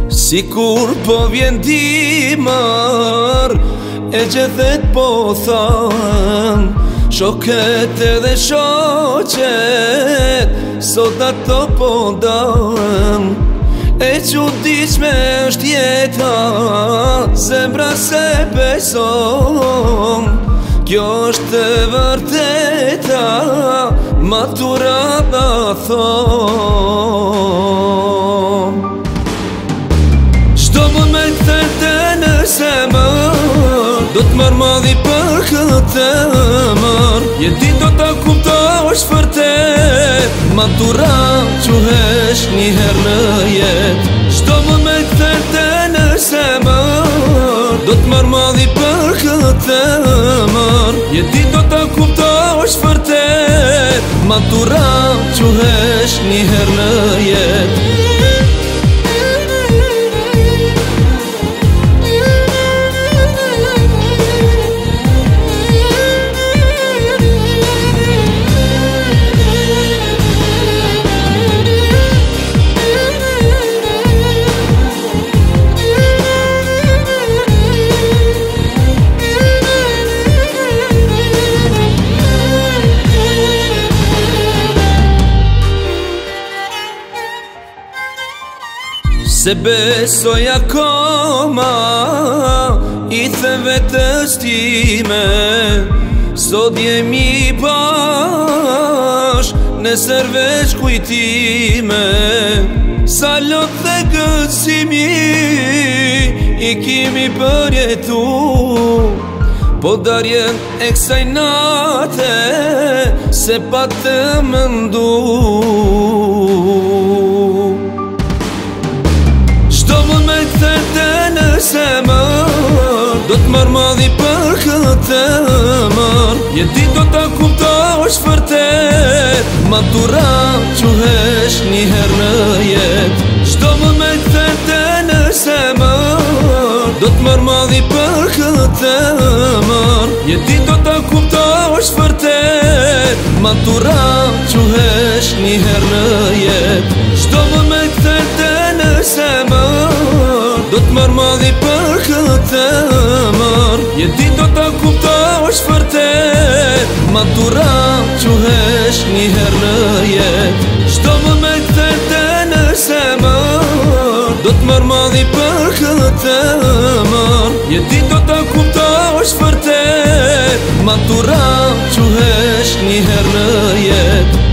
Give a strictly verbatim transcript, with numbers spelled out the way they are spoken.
Si kur po vjen dimër, e gjethet po thën, shoket edhe shoqet, sot ato po dën. E çuditshme është jeta, zemra se beson, kjo është e vërteta, maturata thon. Çdo moment thënë në zemër, do t'marr madhi për këtë emër. Je ti do t'a kuptosh vërtet, maturat quhesh një herë në jetë. Çdo moment thënë në zemër, do t'marr madhi për këtë emër. Je ti do t'a kuptosh vërtet, maturat quhesh një herë në jetë. Se besoj akoma, i the vetës time, sot jemi bash, nesër veç kujtime. Sa lot dhe gëzimi, i kimi përjetu, po darjen e kësaj nate, se pa të mëndu. Çdo moment thënë në zemër, do t'marr madhi për këtë emër. Je ti do t'a kuptosh vërtet, maturat quhesh një herë në jetë. Çdo moment thënë në zemër, do t'marr madhi për këtë emër. Je ti do t'a kuptosh vërtet, maturat quhesh një herë në jetë. Çdo moment thënë në zemër, do t'marr madhi për këtë emër. Je ti do t'a kuptosh vërtet, maturat quhesh një herë në jetë. Çdo moment thënë në zemër, do t'marr madhi për këtë emër. Je ti do t'a kuptosh vërtet, maturat quhesh një herë në jetë.